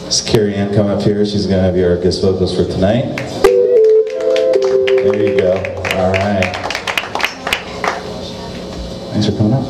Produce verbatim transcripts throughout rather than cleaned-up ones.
It's Carrie Ann come up here. She's going to have your guest vocals for tonight. There you go. All right. Thanks for coming up.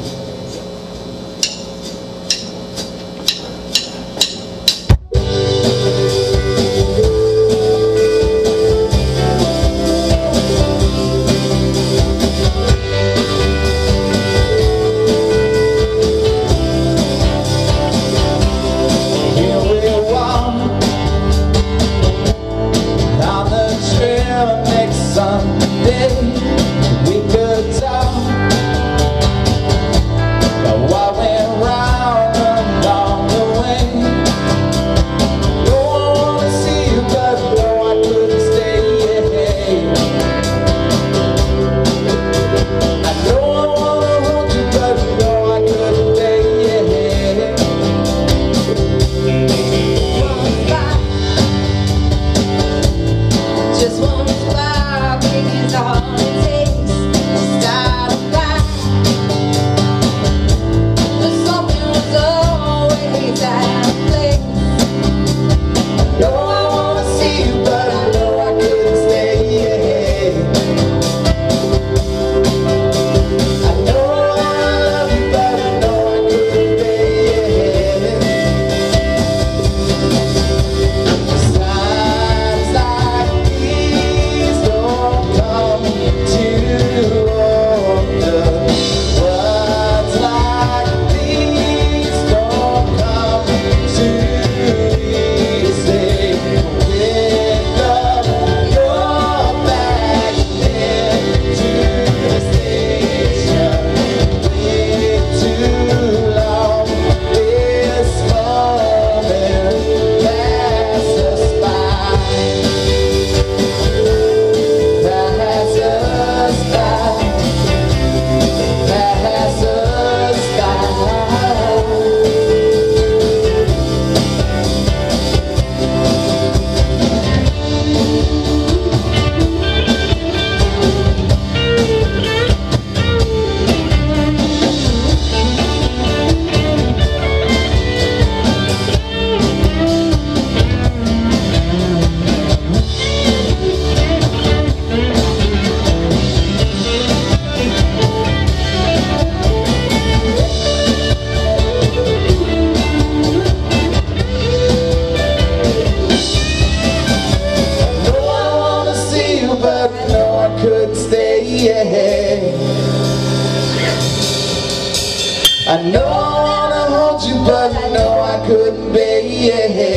I know I wanna hold you, but I know I couldn't be.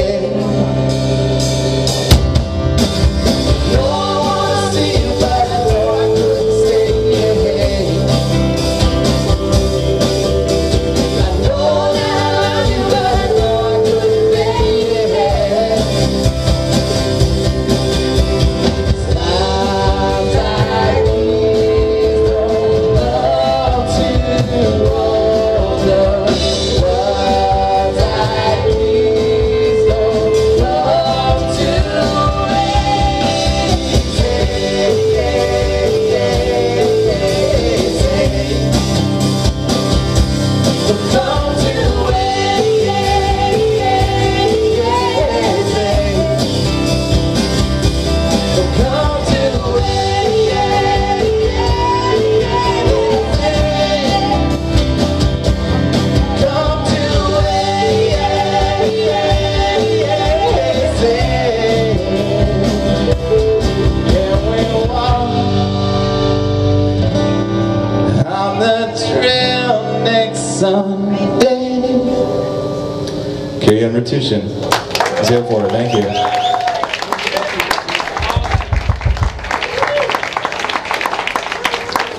No, I wanna see you, but I know I couldn't stay. I know that I love you, but I know I couldn't be. Times like these don't love to hold the words like these don't love to Sunday. Carrie Ann Ratushin is here for it. Thank you.